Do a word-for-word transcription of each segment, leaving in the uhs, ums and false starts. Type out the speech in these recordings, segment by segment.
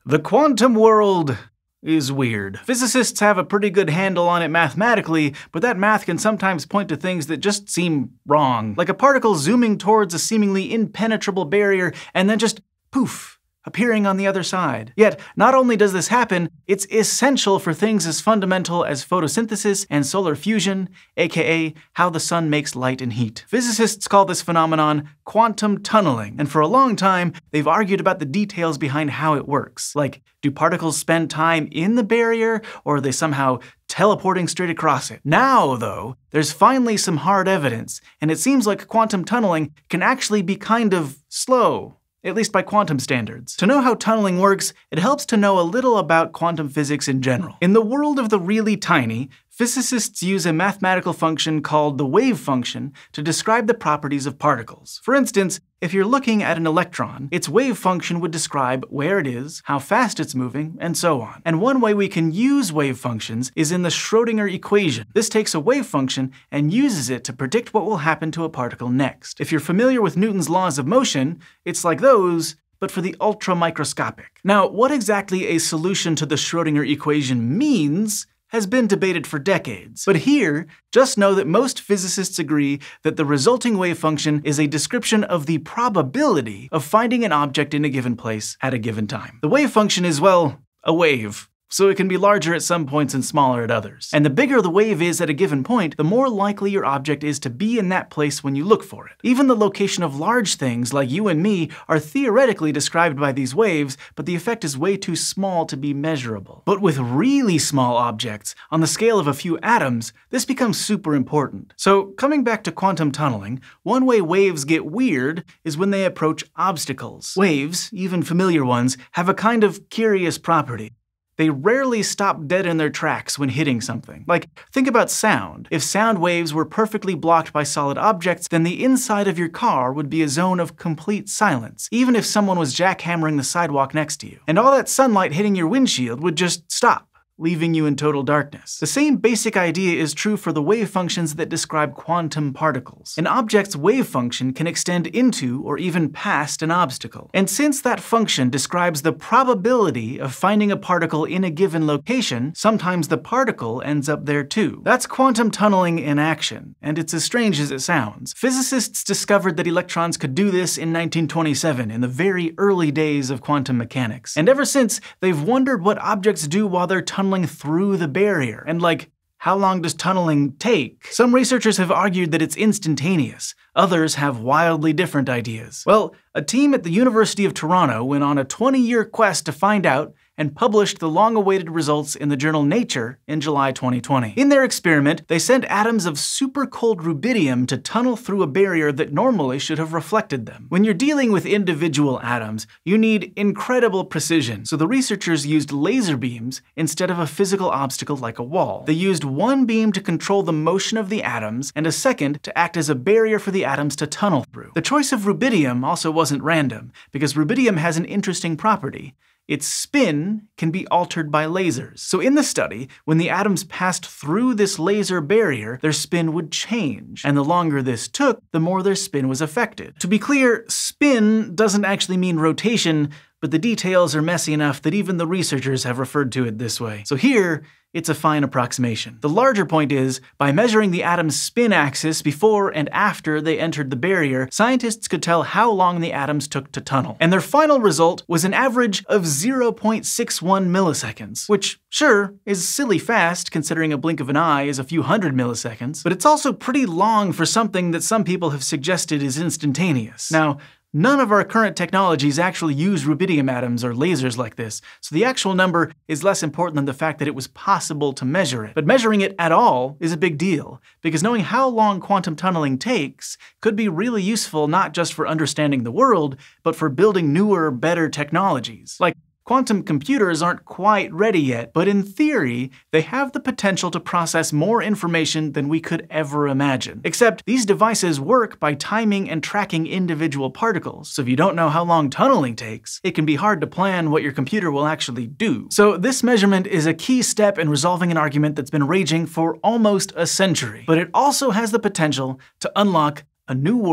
The quantum world is weird. Physicists have a pretty good handle on it mathematically, but that math can sometimes point to things that just seem wrong. Like a particle zooming towards a seemingly impenetrable barrier and then just poof, appearing on the other side. Yet, not only does this happen, it's essential for things as fundamental as photosynthesis and solar fusion, aka how the sun makes light and heat. Physicists call this phenomenon quantum tunneling, and for a long time, they've argued about the details behind how it works. Like, do particles spend time in the barrier, or are they somehow teleporting straight across it? Now, though, there's finally some hard evidence, and it seems like quantum tunneling can actually be kind of slow. At least by quantum standards. To know how tunneling works, it helps to know a little about quantum physics in general. In the world of the really tiny, physicists use a mathematical function called the wave function to describe the properties of particles. For instance, if you're looking at an electron, its wave function would describe where it is, how fast it's moving, and so on. And one way we can use wave functions is in the Schrödinger equation. This takes a wave function and uses it to predict what will happen to a particle next. If you're familiar with Newton's laws of motion, it's like those, but for the ultra-microscopic. Now, what exactly a solution to the Schrödinger equation means has been debated for decades. But here, just know that most physicists agree that the resulting wave function is a description of the probability of finding an object in a given place at a given time. The wave function is, well, a wave. So it can be larger at some points and smaller at others. And the bigger the wave is at a given point, the more likely your object is to be in that place when you look for it. Even the location of large things, like you and me, are theoretically described by these waves, but the effect is way too small to be measurable. But with really small objects, on the scale of a few atoms, this becomes super important. So coming back to quantum tunneling, one way waves get weird is when they approach obstacles. Waves, even familiar ones, have a kind of curious property. They rarely stop dead in their tracks when hitting something. Like, think about sound. If sound waves were perfectly blocked by solid objects, then the inside of your car would be a zone of complete silence, even if someone was jackhammering the sidewalk next to you. And all that sunlight hitting your windshield would just stop, leaving you in total darkness. The same basic idea is true for the wave functions that describe quantum particles. An object's wave function can extend into or even past an obstacle. And since that function describes the probability of finding a particle in a given location, sometimes the particle ends up there too. That's quantum tunneling in action, and it's as strange as it sounds. Physicists discovered that electrons could do this in nineteen twenty-seven, in the very early days of quantum mechanics. And ever since, they've wondered what objects do while they're tunneling tunneling through the barrier, and like, how long does tunneling take? Some researchers have argued that it's instantaneous. Others have wildly different ideas. Well, a team at the University of Toronto went on a twenty-year quest to find out and published the long-awaited results in the journal Nature in July twenty twenty. In their experiment, they sent atoms of super-cold rubidium to tunnel through a barrier that normally should have reflected them. When you're dealing with individual atoms, you need incredible precision, so the researchers used laser beams instead of a physical obstacle like a wall. They used one beam to control the motion of the atoms, and a second to act as a barrier for the atoms to tunnel through. The choice of rubidium also wasn't random, because rubidium has an interesting property. Its spin can be altered by lasers. So in the study, when the atoms passed through this laser barrier, their spin would change. And the longer this took, the more their spin was affected. To be clear, spin doesn't actually mean rotation, but the details are messy enough that even the researchers have referred to it this way. So here, it's a fine approximation. The larger point is, by measuring the atom's spin axis before and after they entered the barrier, scientists could tell how long the atoms took to tunnel. And their final result was an average of zero point six one milliseconds, which, sure, is silly fast considering a blink of an eye is a few hundred milliseconds, but it's also pretty long for something that some people have suggested is instantaneous. Now, none of our current technologies actually use rubidium atoms or lasers like this, so the actual number is less important than the fact that it was possible to measure it. But measuring it at all is a big deal, because knowing how long quantum tunneling takes could be really useful not just for understanding the world, but for building newer, better technologies. Like, quantum computers aren't quite ready yet, but in theory, they have the potential to process more information than we could ever imagine. Except these devices work by timing and tracking individual particles, so if you don't know how long tunneling takes, it can be hard to plan what your computer will actually do. So this measurement is a key step in resolving an argument that's been raging for almost a century, but it also has the potential to unlock a new world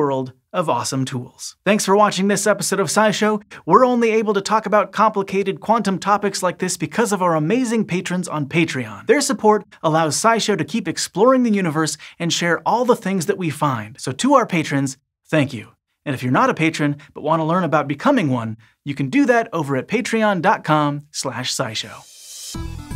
of awesome tools. Thanks for watching this episode of SciShow. We're only able to talk about complicated quantum topics like this because of our amazing patrons on Patreon. Their support allows SciShow to keep exploring the universe and share all the things that we find. So to our patrons, thank you. And if you're not a patron but want to learn about becoming one, you can do that over at patreon dot com slash scishow.